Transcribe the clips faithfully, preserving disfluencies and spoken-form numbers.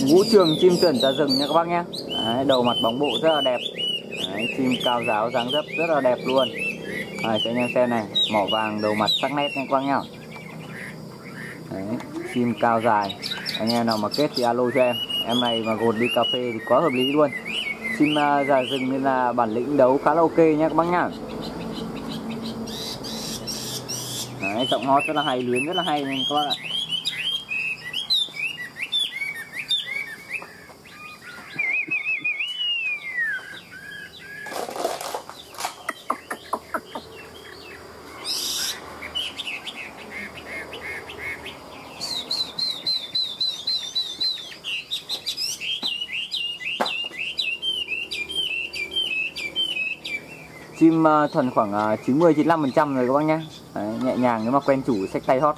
Vũ Trường chim chuẩn trả rừng nha các bác nhé. Đấy, đầu mặt bóng bộ rất là đẹp. Đấy, chim cao giáo dáng dấp rất là đẹp luôn. Đấy, cho anh em xem này, mỏ vàng đầu mặt sắc nét nha các bác nhá. Đấy, chim cao dài. Anh em nào mà kết thì alo cho em. Em này mà gột đi cà phê thì quá hợp lý luôn. Chim uh, giả rừng nên là bản lĩnh đấu khá là ok nha các bác nhá. Đấy, giọng hót rất là hay, luyến rất là hay nha các bác ạ. Chim uh, thuần khoảng uh, chín mươi chín mươi lăm phần trăm rồi các bác nhé. Đấy, nhẹ nhàng nếu mà quen chủ xách tay hót.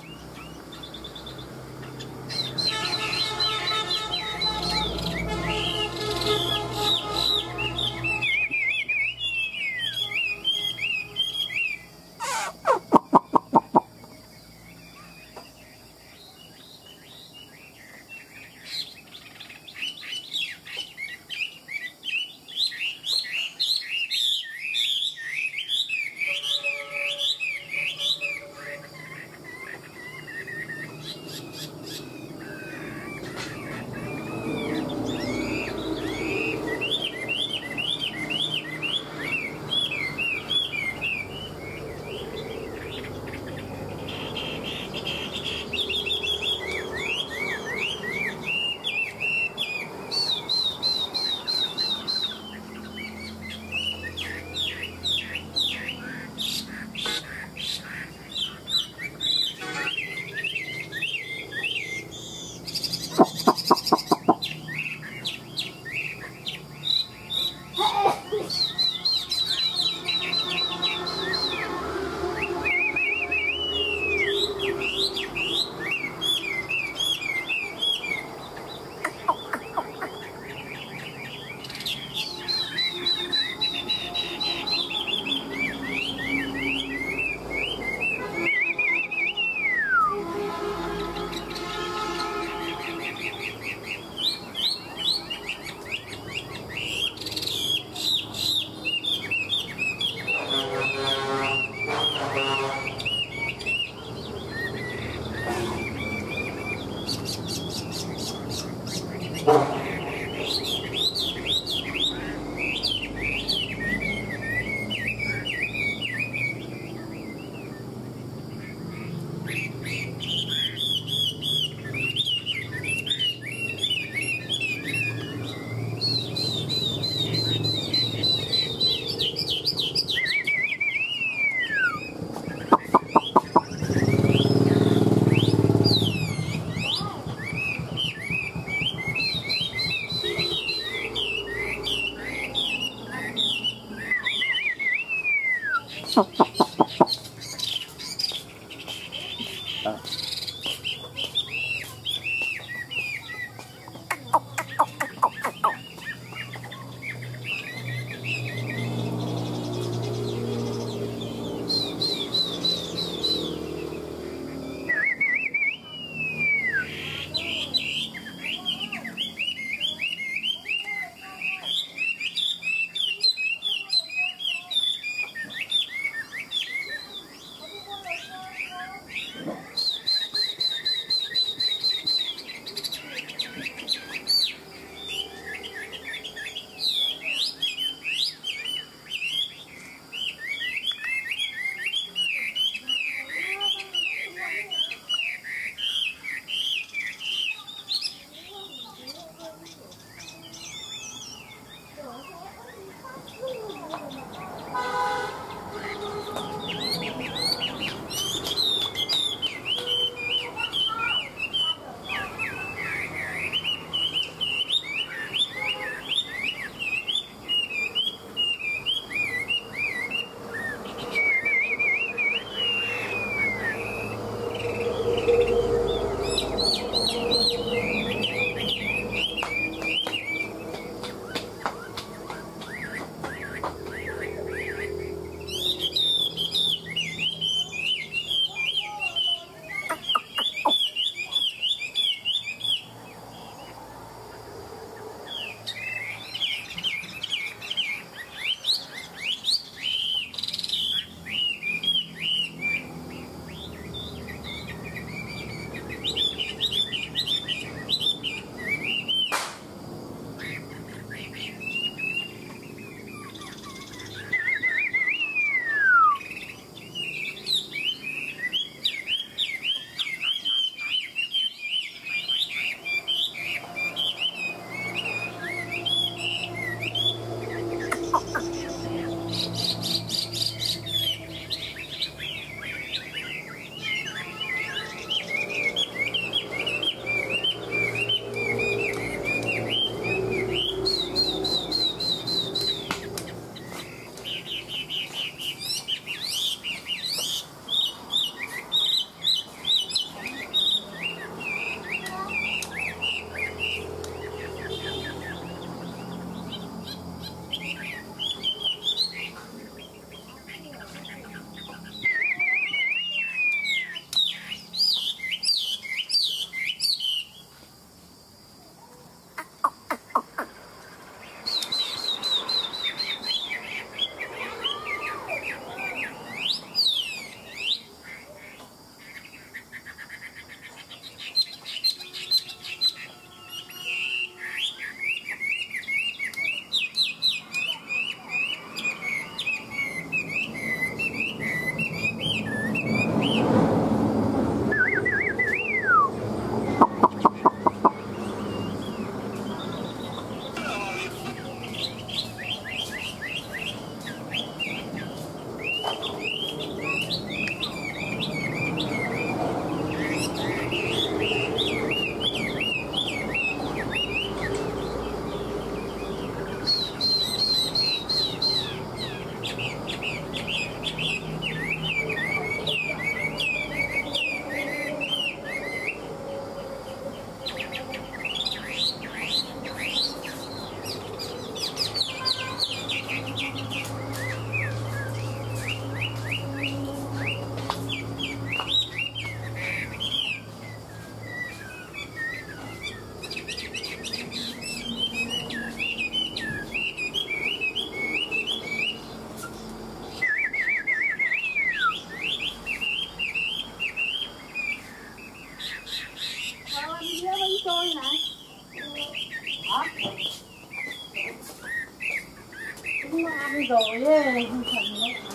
trôi này. Hả? Cũng ăn rồi ấy, không cần đấy.